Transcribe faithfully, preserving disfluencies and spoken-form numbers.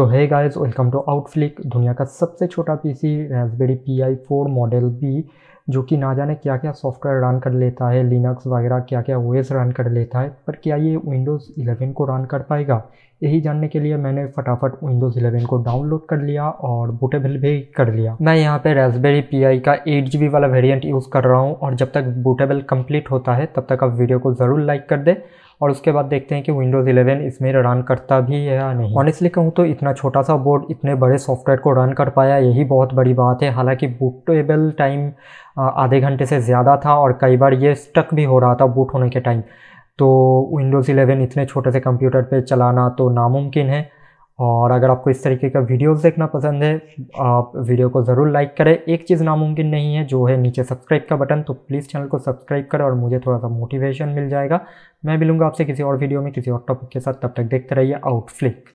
तो है guys, welcome to आउटफ्लिक। दुनिया का सबसे छोटा PC Raspberry Pi four model B, जो कि ना जाने क्या क्या सॉफ्टवेयर रन कर लेता है, लिनक्स वगैरह क्या क्या ओएस रन कर लेता है, पर क्या ये विंडोज़ इलेवन को रन कर पाएगा? यही जानने के लिए मैंने फटाफट विंडोज़ इलेवन को डाउनलोड कर लिया और बूटेबल भी कर लिया। मैं यहाँ पे रास्पबेरी पाई का एट जी बी वाला वेरिएंट यूज़ कर रहा हूँ, और जब तक बूटेबल कंप्लीट होता है तब तक आप वीडियो को ज़रूर लाइक कर दे, और उसके बाद देखते हैं कि विंडोज़ इलेवन इसमें रन करता भी है या नहीं। ऑनेस्टली कहूँ तो इतना छोटा सा बोर्ड इतने बड़े सॉफ्टवेयर को रन कर पाया, यही बहुत बड़ी बात है। हालांकि बूटेबल टाइम आधे घंटे से ज़्यादा था, और कई बार ये स्टक भी हो रहा था बूट होने के टाइम। तो विंडोज़ इलेवन इतने छोटे से कंप्यूटर पे चलाना तो नामुमकिन है। और अगर आपको इस तरीके का वीडियोस देखना पसंद है, आप वीडियो को ज़रूर लाइक करें। एक चीज़ नामुमकिन नहीं है, जो है नीचे सब्सक्राइब का बटन, तो प्लीज़ चैनल को सब्सक्राइब करें और मुझे थोड़ा सा मोटिवेशन मिल जाएगा। मैं मिलूंगा आपसे किसी और वीडियो में किसी और टॉपिक के साथ, तब तक देखते रहिए आउटफ्लिक।